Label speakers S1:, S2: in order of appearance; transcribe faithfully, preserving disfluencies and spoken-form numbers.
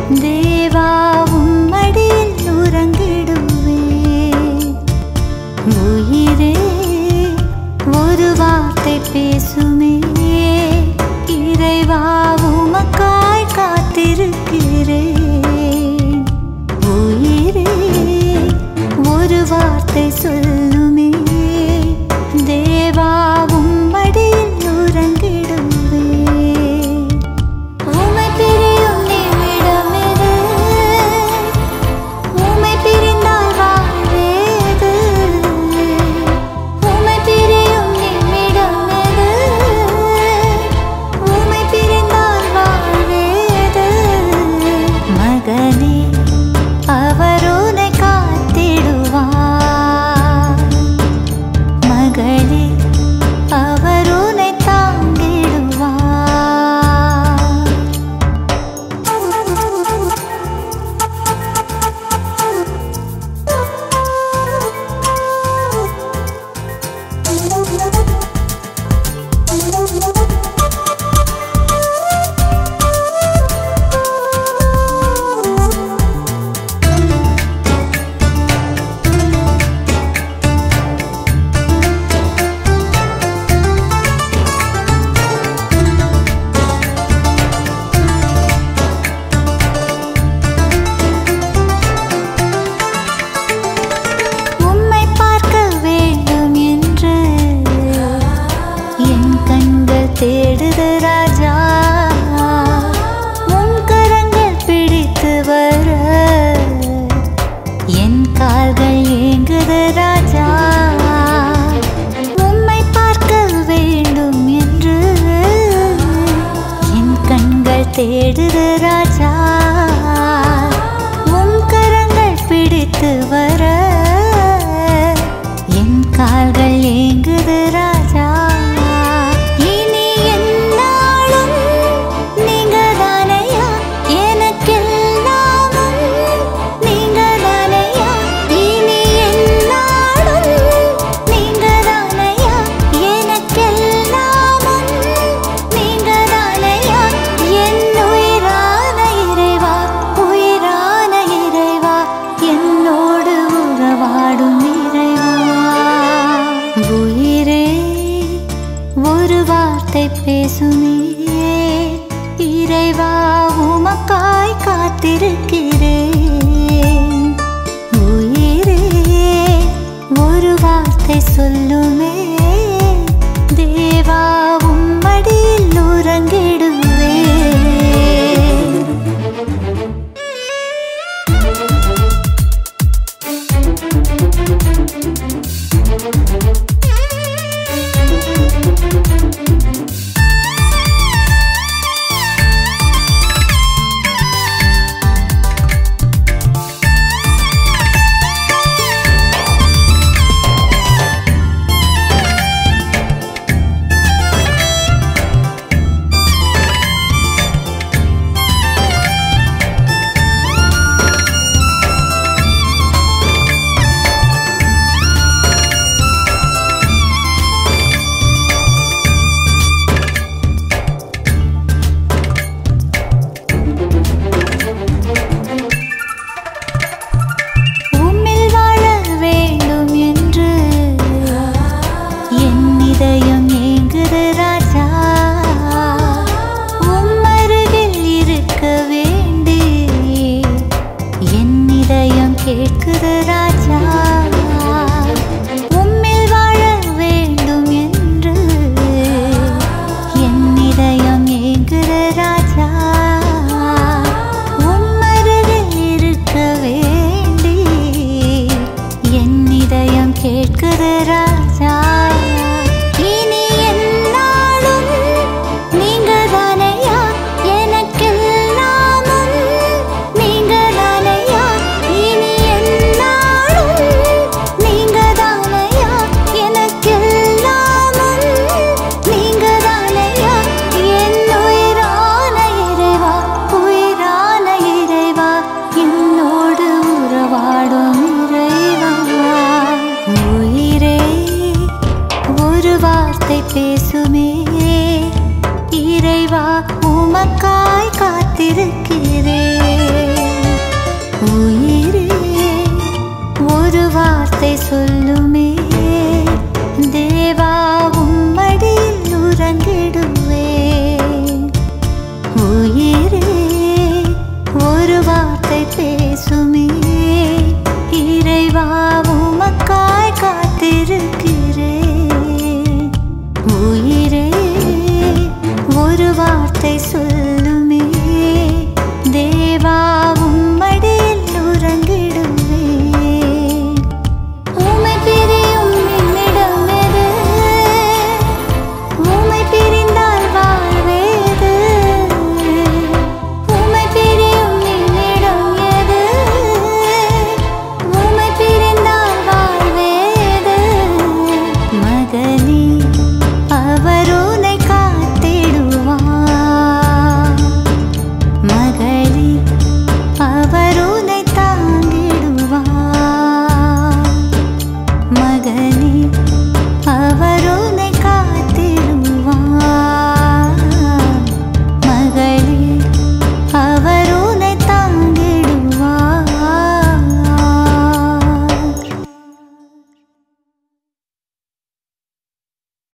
S1: தேவா உம்மடியில் உறங்கிடுவேன். உயிரே ஒரு வார்த்தை பேசுமே, இறைவா உமக்காய் காத்திருக்கிறேன். உயிரே ஒரு வார்த்தை சொல்லுமே, தேவா உம்மடியில் உறங்கிடுவேன். உம்மை பிரியும் நிமிடமிது, உம்மை பிரிந்தால் வாழ்வேது. உம்மை பிரியும் நிமிடமிது, உம்மை பிரிந்தால் வாழ்வேது. மகனே அவர் உன்னை காத்திடுவார், மகளே அவர் உன்னை தாங்கிடுவார். உம்மை பார்க்க வேண்டும் என்று என் கண்கள் தேடுது ராஜா. உம் கரங்கள் பிடித்து வர என் கால்கள் ஏங்குது ராஜா. உம்மை பார்க்க வேண்டும் என்று என் கண்கள் தேடுது ராஜா. உம் கரங்கள் பிடித்து வர என் கால்கள் ஏங்குது ராஜா. இனி என்னாலும் நீங்க தானையா, எனக்கெல்லாமும் நீங்க தானையா. இனி என்னாலும் நீங்க தானையா, எனக்கெல்லாமும் நீங்க தானையா. என் உயிரான இறைவா, உயிரான இறைவா, என்னோடு உறவாடும் இறைவா. உயிரே ஒரு வார்த்தை பேசுமே, இறைவா உமக்காய் காத்திருக்கிறேன். உயிரே ஒரு வார்த்தை சொல்லுமே, தேவா உம்மடியில் உறங்கிடுவேன். மகனே